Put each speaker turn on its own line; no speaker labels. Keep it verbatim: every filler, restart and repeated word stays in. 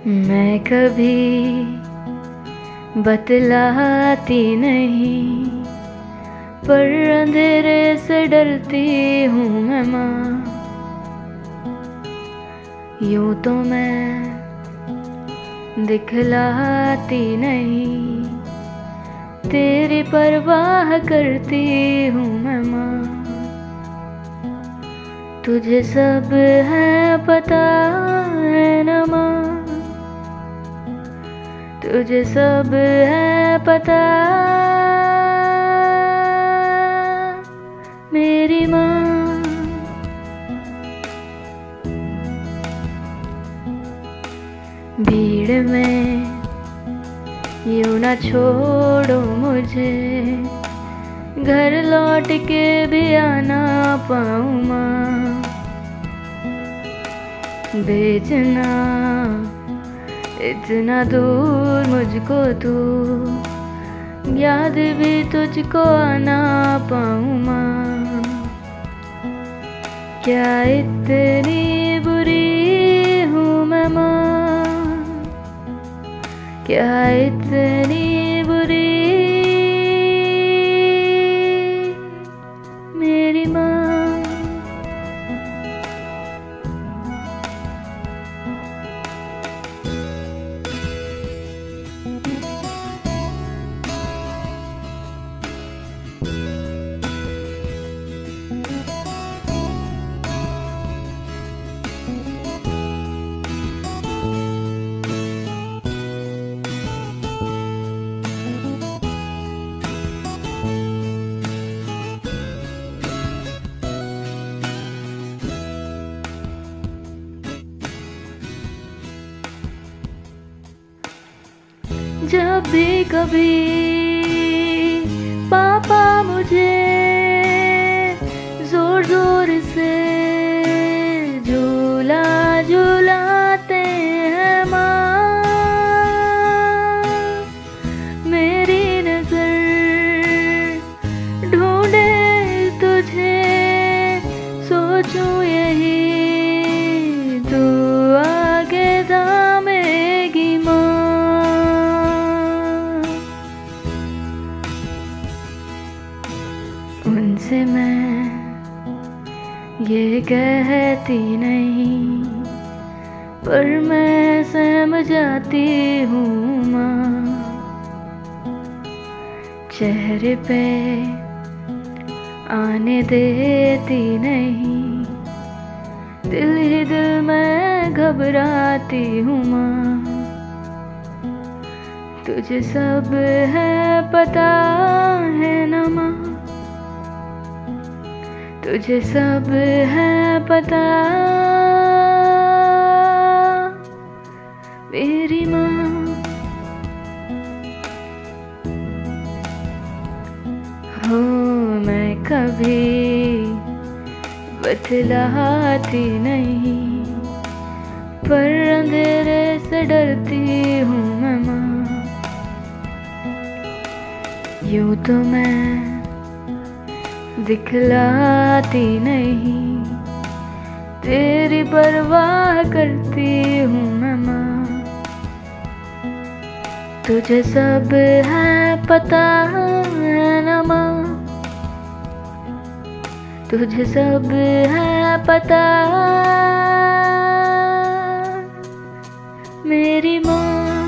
मैं कभी बतलाती नहीं, पर अंधेरे से डरती हूँ मैं माँ। यूँ तो मैं दिखलाती नहीं, तेरी परवाह करती हूँ मैं माँ। तुझे सब है पता है न माँ, तुझे सब है पता मेरी माँ। भीड़ में यूँ न छोड़ो मुझे, घर लौट के भी आना पाऊँ माँ। भेजना इतना दूर मुझको तू, याद भी तुझको आना पाऊँ माँ। क्या इतनी बुरी हूँ मैं माँ, क्या इतनी बुरी मेरी माँ। जब भी कभी पापा मुझे जोर जोर से झूला झूलाते हैं माँ, मेरी नजर ढूंढे तुझे, सोचूं यही तू आगे थामेगी माँ। उनसे मैं ये कहती नहीं, पर मैं सहम जाती हूँ माँ। चेहरे पे आने देती नहीं, दिल ही दिल में घबराती हूँ माँ। तुझे सब है पता है न माँ, तुझे सब है पता मेरी माँ। हो मैं कभी बतलाती नहीं, पर अंधेरे से डरती हूँ मैं माँ। यूँ तो मैं दिखलाती नहीं, तेरी परवाह करती हूँ मैं माँ। तुझे सब है पता है न माँ, तुझे सब है पता मेरी माँ।